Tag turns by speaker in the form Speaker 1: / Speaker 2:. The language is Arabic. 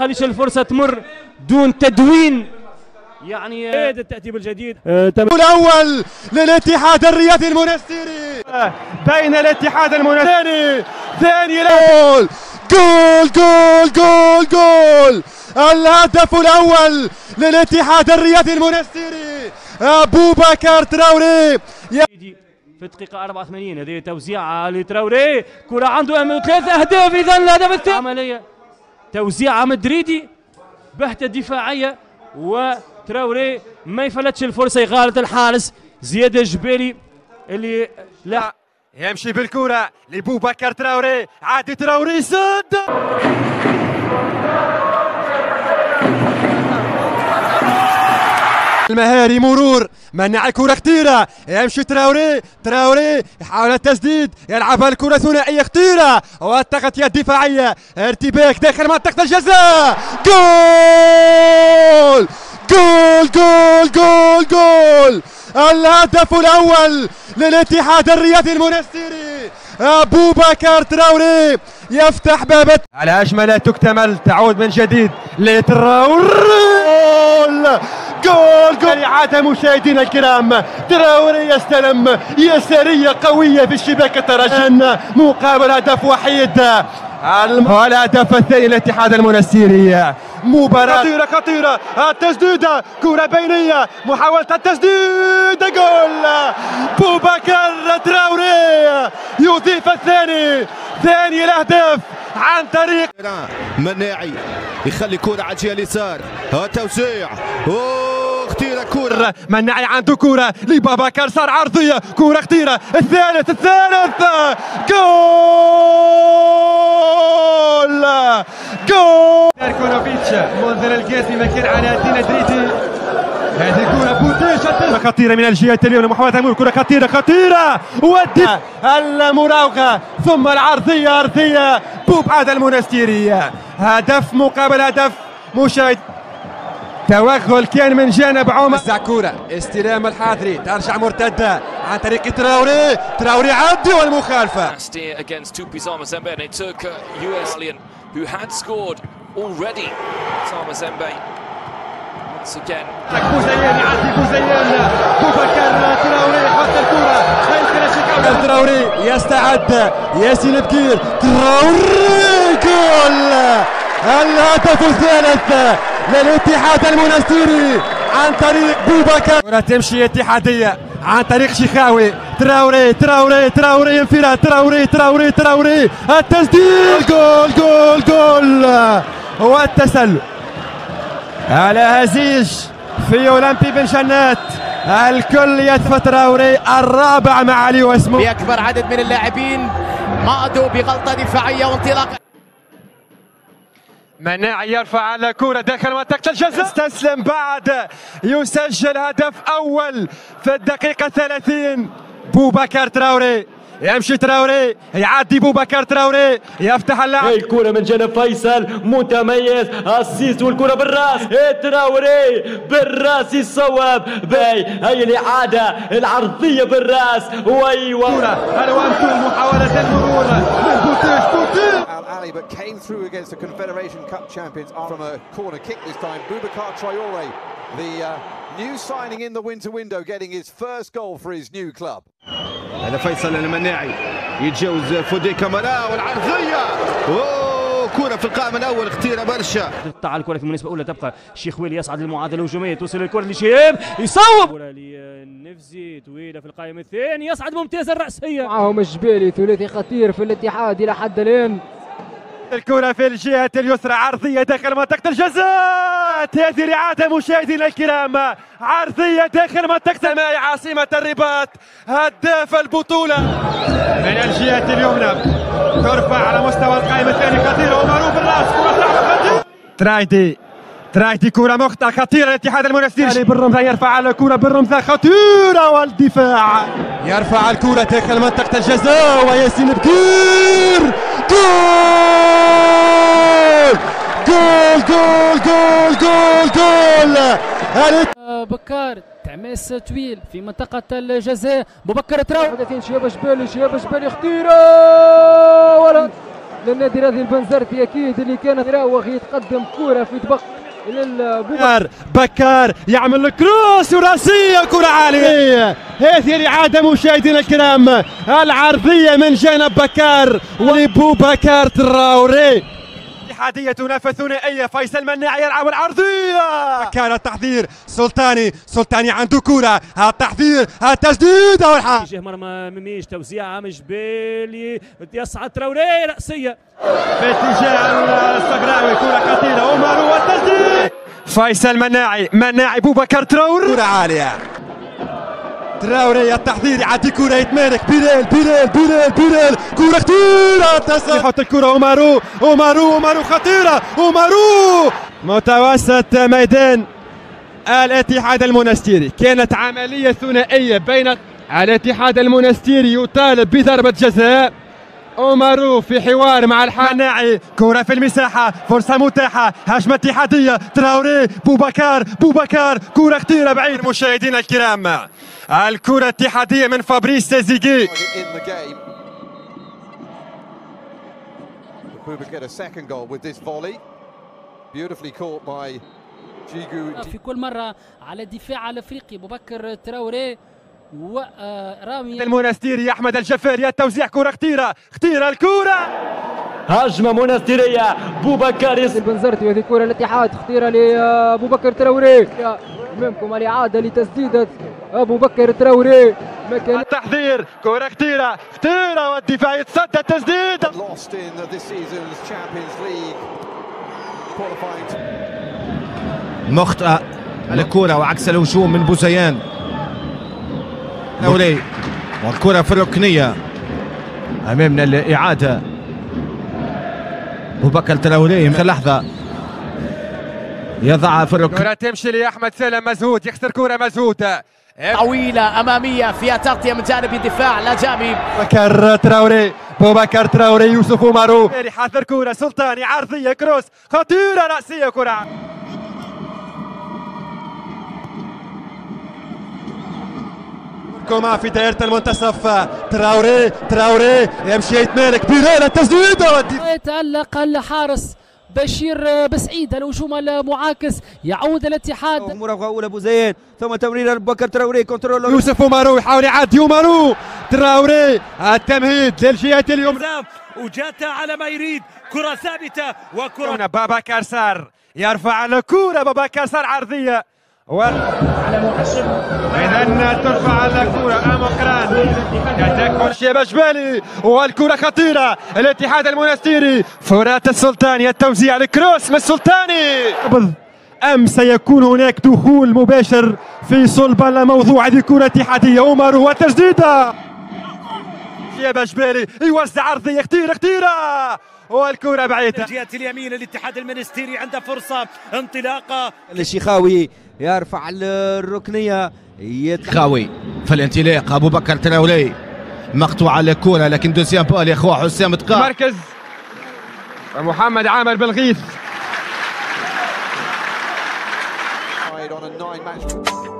Speaker 1: يخليش الفرصه تمر دون تدوين. يعني
Speaker 2: التأديب الجديد
Speaker 3: الأول للاتحاد الرياضي المنستيري بين الاتحاد المنستيري ثاني جول جول جول جول جول الهدف الأول للاتحاد الرياضي المنستيري بوبكر تراوري
Speaker 1: في الدقيقة 84. هذه توزيعة لتراوري، كرة عنده 3 أهداف. إذا الهدف الثاني عملية توزيعة مدريدي بهتة دفاعية، وتراوري ما يفلتش الفرصة يغالط الحارس زياد الجبالي اللي لا
Speaker 3: يمشي بالكرة لبوبكر تراوري. عادي تراوري سد المهاري مرور منع كرة خطيرة. يمشي تراوري يحاول التسديد، يلعبها الكرة ثنائية خطيرة والتغطية الدفاعية، ارتباك داخل منطقة الجزاء. جول جول جول جول جول الهدف الأول للاتحاد الرياضي المنستيري بوبكر تراوري يفتح باب على أجمل تكتمل. تعود من جديد لتراوري. جول إعادة مشاهدينا الكرام. تراوري يستلم يسارية قوية في الشباك الترجي مقابل هدف وحيد. الهدف الثاني للاتحاد المنستيري. مباراة خطيرة التسديدة، كرة بينية، محاولة التسديد، جول بوبكر تراوري يضيف ثاني الأهداف عن طريق
Speaker 4: مناعي يخلي كرة على الجهة اليسار. توزيع خطيرة كرة
Speaker 3: مناعي عنده كرة لبابكر، صار عرضية، كرة خطيرة. الثالث جول كونوفيتش منذر القاسي مكان على دينا دريتي. هذه كرة بوتيش خطيرة من الجهة اليمنى، محاولة تمر، كرة خطيرة والدفاع المراوغة ثم العرضية أرضية بوبعاد المنستيري. هدف مقابل هدف. مشاهد توغل كان من جانب عمر. كرة استلام الحاضري، ترجع مرتدة عن طريق تراوري عدي والمخالفة.
Speaker 5: who had scored already. Osama Zembe once again.
Speaker 3: بوزيان يعدي بوزيان، بوبكر تراوري حط الكرة. تراوري يستعد، ياسين بكير، تراوري جول الهدف الثالث للاتحاد المنستيري عن طريق بوبكر. كرة تمشي اتحادية عن طريق شيخاوي. تراوري انفراد، تراوري التسديد، جول والتسلل على هزيج في أولمبي بن جنات. الكل يدفع تراوري الرابع مع علي واسمه.
Speaker 6: بأكبر عدد من اللاعبين مأدوا بغلطة دفاعية وانطلاق.
Speaker 3: مناعي يرفع على كرة داخل منطقة الجزاء، استسلم بعد يسجل هدف أول في الدقيقة 30. بوبكر تراوري يمشي، تراوري يعدي، بوبكر تراوري يفتح اللعب.
Speaker 2: الكرة من جانب فيصل متميز، السيس والكرة بالراس. تراوري بالراس يصوب. هي الإعادة العرضية بالراس. كرة
Speaker 3: الوانتو، محاولة المرور من بوتيش.
Speaker 7: But came through against the Confederation Cup champions from a corner kick this time. Boubacar Traoré, the new signing in the winter window, getting his first goal for his new club.
Speaker 4: هذا فيصل المناعي يتجاوز فودي كامارا والعرضية. كرة في القائم الأول خطيرة برشا.
Speaker 1: تقطع الكرة في المناسبة الأولى، تبقى الشيخ ويلي يصعد للمعادلة الهجومية، توصل الكرة لشيب يصوب. كرة للنفزي طويلة في القائم الثاني، يصعد ممتازة الرأسية.
Speaker 8: معهم الجبالي، ثلاثي خطير في الاتحاد إلى حد الآن.
Speaker 3: الكرة في الجهة اليسرى، عرضية داخل منطقة الجزاء. هذه الإعادة مشاهدينا الكرام، عرضية داخل منطقة ماي عاصمة الرباط، هداف البطولة من الجهة اليمنى. ترفع على مستوى القائمة الثاني، خطيرة ومعروف بالراس. كرة ترايدي كرة مقطع خطيرة للاتحاد المنستيري. بالرمزة يرفع على الكرة، بالرمزة خطيرة والدفاع. يرفع الكرة داخل منطقة الجزاء وياسين بكير. جول
Speaker 8: بكار تعميس طويل في منطقة الجزاء. بوبكر تراوري شباب جبالي خطيرة للنادي الرياضي البنزرتي اكيد اللي كان يراوغ يتقدم كرة في طبق
Speaker 3: بكار يعمل كروس وراسية كرة عالية. هذه الإعادة مشاهدينا الكرام، العرضية من جانب بكار ولبوبكر تراوري. اتحادية تنافس ثنائية، فيصل مناعي يلعب العرضية. كان التحضير سلطاني عنده كرة، التحضير التسديد والحال.
Speaker 1: جهه مرمى ميميش، توزيعة مجبالي يصعد تراوري رأسية
Speaker 3: في اتجاه الصقراوي، كرة خطيرة عمر والتسديد. فيصل مناعي بوبكر تراوري، كرة عالية. تراوري التحضير يعدي كرة يتمالك، بيريل كرة خطيرة تصل يحط الكرة أومارو خطيرة، متوسط ميدان الاتحاد المنستيري. كانت عملية ثنائية بين الاتحاد المنستيري يطالب بضربة جزاء. أومارو في حوار مع الحناعي، كرة في المساحة، فرصة متاحة، هجمة اتحادية، تراوري بوبكر كرة خطيرة بعيد. مشاهدينا الكرام، الكرة اتحادية من فابريس سيزيغي.
Speaker 9: في كل مرة على الدفاع الافريقي بوبكر تراوري ورامي
Speaker 3: المنستيري أحمد الجفاري، التوزيع كرة خطيرة الكرة،
Speaker 2: هجمة منستيرية بوبكر
Speaker 8: البنزرتي. وهذه كرة الاتحاد خطيرة لبوبكر تراوري. أمامكم الإعادة لتسديدة أبو بكر تراوري.
Speaker 3: التحضير كرة خطيرة والدفاع يتصدى التسديد.
Speaker 4: مخطئة الكرة وعكس الهجوم من بوزيان تراوري، والكرة في الركنية. أمامنا الإعادة، بوبكر تراوري من لحظة يضعها في الركن.
Speaker 3: كرة تمشي لأحمد سالم مزهود، يخسر كرة مزهود
Speaker 6: طويلة أمامية فيها تغطية من جانب الدفاع لا جانب
Speaker 3: بوبكر تراوري يوسف أومارو حاضر كرة سلطاني عرضية كروس خطيرة رأسية كرة. كوما في دائرة المنتصف، تراوري يمشي يتمالك، بيريل التسديد.
Speaker 9: يتألق الحارس بشير بسعيد، الهجوم المعاكس يعود الاتحاد.
Speaker 10: مراوغة أولى بوزيان، ثم تمرير بكر تراوري، كنترول
Speaker 3: يوسف أومارو يحاول يعدي تراوري التمهيد للجهة اليمنى
Speaker 11: وجاتها على ما يريد، كرة ثابتة وكرة
Speaker 3: بابكر سار يرفع الكرة، بابكر سار عرضية إذا ترفع الكرة أموكران يتكون شيبة جبالي، والكرة خطيرة الاتحاد المنستيري. فرات السلطاني، التوزيع الكروس من السلطاني. أم سيكون هناك دخول مباشر في صلب الموضوع؟ هذه كرة اتحادية، أومارو والتسديدة. شيبة جبالي يوزع عرضية خطيرة والكرة بعيدة.
Speaker 11: جهة اليمين الاتحاد المنستيري عنده فرصة انطلاقة.
Speaker 10: الشيخاوي يرفع الركنية،
Speaker 4: خاوي في الانطلاق، أبو بكر تراوري مقطوعة الكرة، لكن دوسيان بال يا أخوة حسام تقاع
Speaker 3: مركز محمد عامر بالغيث.